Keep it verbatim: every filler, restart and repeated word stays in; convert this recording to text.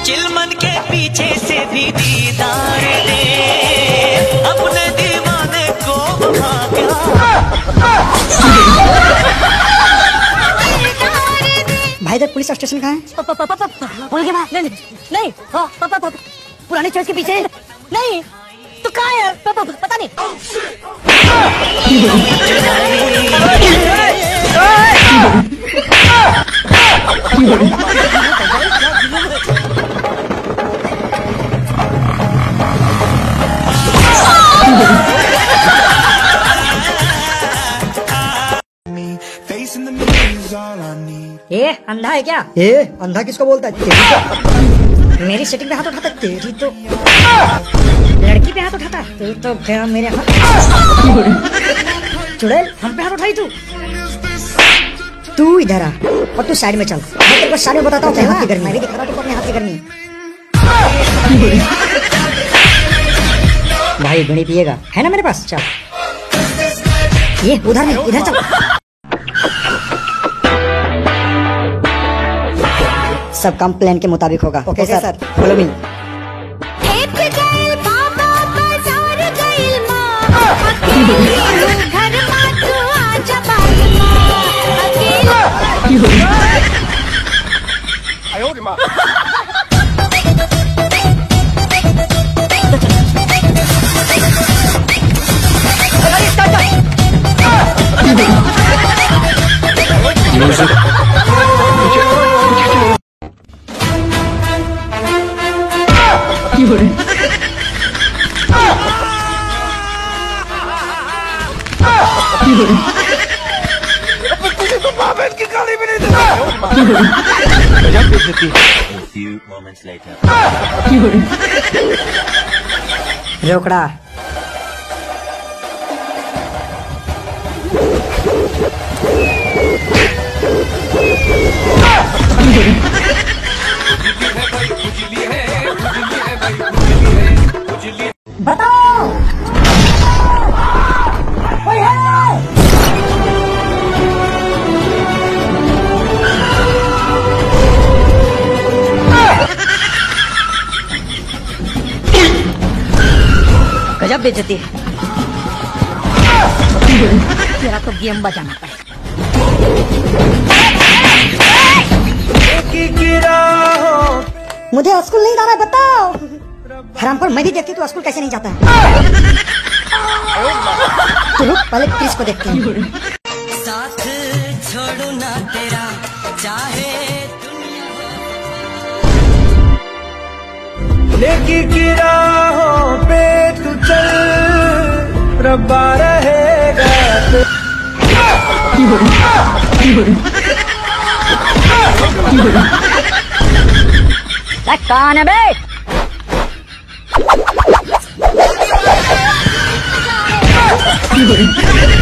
चिलमन के पीछे से भी दीदार दे, अपने दीवाने को वहाँ क्या भाई देख पुलिस स्टेशन कहाँ है? पुल के बाद नहीं नहीं पुराने चर्च के पीछे नहीं तो कहाँ है? पता नहीं। ए अंधा है क्या? ए अंधा किसको बोलता है? तेरी तो मेरी सेटिंग पे हाथ उठाता, तेरी तो लड़की पे हाथ उठाता, तू तो गया मेरे हाथ। चुड़ैल हम पे हाथ उठाई तू। तू इधर आ और तू साइड में चल, मैं तेरे को साइड में बताता हूँ अपने हाथ की गर्मी। मैं भी दिखा रहा हूँ तुमको अपने हाथ की गर्मी। भाई बीड़ी पिएगा है ना मेरे पास? चल ये उधर नहीं, इधर चल। सब काम प्लान के मुताबिक होगा। Okay okay, sir follow me. रोकड़ा बताओ कोई है? गजब बेइज्जती है। तेरा तो गेम बजाना पड़ेगा। मुझे स्कूल नहीं जाना है, बताओ। हरामखोर, मैं भी देखती तू स्कूल कैसे नहीं जाता है। तो रुक पहले क्रिस को देखते हैं। साथ छोड़ू ना तेरा चाहे नेकी की राहों पे तू चल, रब्बा रहेगा। कौन है बे? Thank you.